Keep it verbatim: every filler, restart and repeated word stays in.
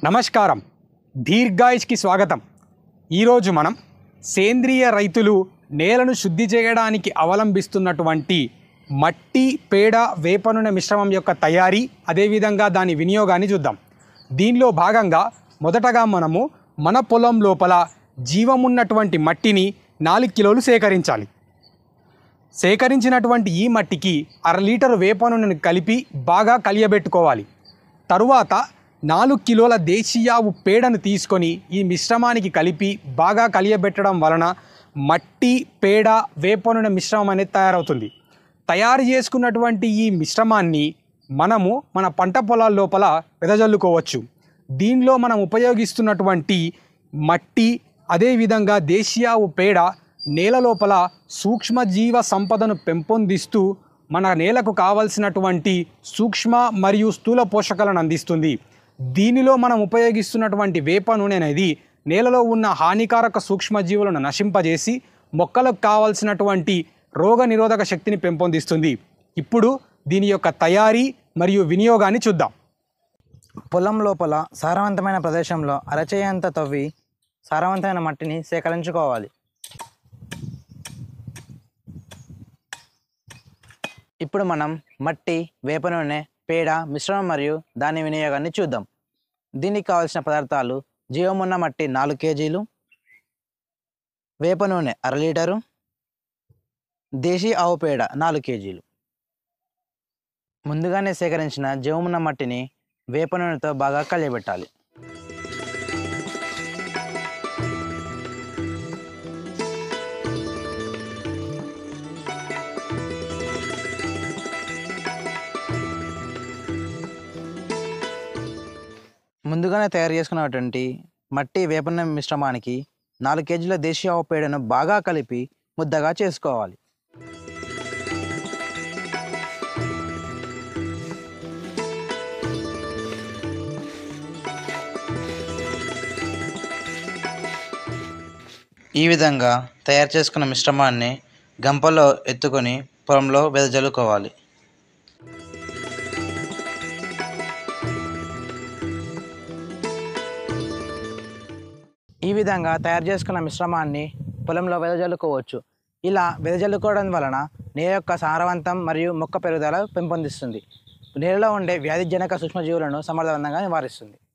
నమస్కారం. దీర్ఘాయుష్కి స్వాగతం. ఈరోజు మనం సేంద్రియ రైతులు నేలను శుద్ధి చేయడానికి అవలంబిస్తున్నటువంటి మట్టి పేడ వేప నూనె మిశ్రమం యొక్క తయారీ అదేవిధంగా దాని వినియోగాన్ని చూద్దాం. దీనిలో భాగంగా మొదటగా మనము మన పొలం లోపల జీవమున్నటువంటి మట్టిని నాలుగు కిలోలు సేకరించాలి. సేకరించినటువంటి ఈ మట్టికి అర లీటరు వేప నూనెను కలిపి బాగా కలియబెట్టుకోవాలి. తరువాత నాలుగు కిలోల దేశీయావు పేడను తీసుకొని ఈ మిశ్రమానికి కలిపి బాగా కలియబెట్టడం వలన మట్టి పేడ వేప నూనె మిశ్రమం అనేది తయారవుతుంది. తయారు చేసుకున్నటువంటి ఈ మిశ్రమాన్ని మనము మన పంట పొలాల లోపల వెదజల్లుకోవచ్చు. దీనిలో మనం ఉపయోగిస్తున్నటువంటి మట్టి అదేవిధంగా దేశీయావు పేడ నేల లోపల సూక్ష్మజీవ సంపదను పెంపొందిస్తూ మన నేలకు కావలసినటువంటి సూక్ష్మ మరియు స్థూల పోషకాలను అందిస్తుంది. దీనిలో మనం ఉపయోగిస్తున్నటువంటి వేప నూనె అనేది నేలలో ఉన్న హానికారక సూక్ష్మజీవులను నశింపజేసి మొక్కలకు కావాల్సినటువంటి రోగ నిరోధక శక్తిని పెంపొందిస్తుంది. ఇప్పుడు దీని యొక్క తయారీ మరియు వినియోగాన్ని చూద్దాం. పొలం లోపల సారవంతమైన ప్రదేశంలో అరచేయంత తవ్వి సారవంతమైన మట్టిని సేకరించుకోవాలి. ఇప్పుడు మనం మట్టి వేప నూనె పేడ మిశ్రమం మరియు దాని వినియోగాన్ని చూద్దాం. దీనికి కావాల్సిన పదార్థాలు: జీవమున్న మట్టి నాలుగు కేజీలు, వేప నూనె అర లీటరు, దేశీ ఆవు పేడ నాలుగు కేజీలు. ముందుగానే సేకరించిన జీవమున్న మట్టిని వేప నూనెతో బాగా కలియబెట్టాలి. ముందుగానే తయారు చేసుకున్నటువంటి మట్టి వేప నూనె మిశ్రమానికి నాలుగు కేజీల దేశీయ ఆవు పేడను బాగా కలిపి ముద్దగా చేసుకోవాలి. ఈ విధంగా తయారు చేసుకున్న మిశ్రమాన్ని గంపలో ఎత్తుకొని పొలంలో వెదజల్లుకోవాలి. ఈ విధంగా తయారు చేసుకున్న మిశ్రమాన్ని పొలంలో వెదజల్లుకోవచ్చు. ఇలా వెదజల్లుకోవడం వలన నేల యొక్క సారవంతం మరియు మొక్క పెరుగుదల పెంపొందిస్తుంది. నేలలో ఉండే వ్యాధిజనక సూక్ష్మజీవులను సమర్థవంతంగా నివారిస్తుంది.